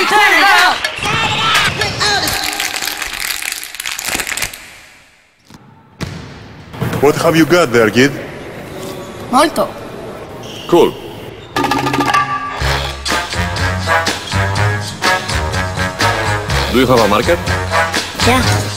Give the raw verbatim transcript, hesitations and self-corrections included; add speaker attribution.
Speaker 1: turn it out!
Speaker 2: What have you got there, kid?
Speaker 1: Molto.
Speaker 2: Cool. Do you have a marker?
Speaker 1: Yeah.